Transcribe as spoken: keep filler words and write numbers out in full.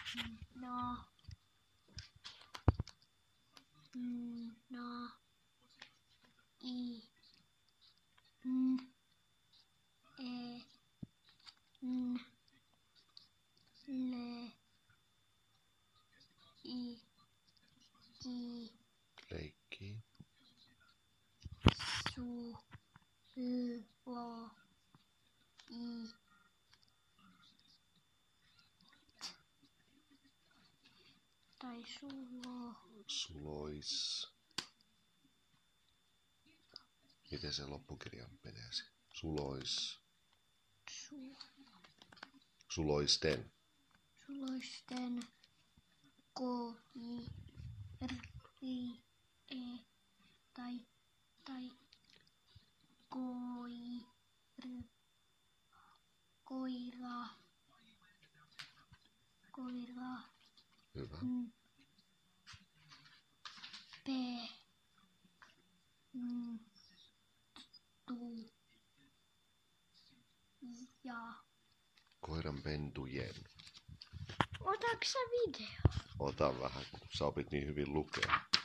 Na. Na. I. N. E. N. Le. I. Ki. Leikki. Su. L. Lo. I. Tai sulo. Sulois. Miten se loppukirjan menee? Sulois. Su. Suloisten. Suloisten. Ko. I. R. I. E. Tai. Tai. Koi. R. Koira. Koira. Hyvä. Mm. P. Mm. Tu. Ja. Koiran pentujen. Otatko sä video? Ota vähän, kun sä opit niin hyvin lukea.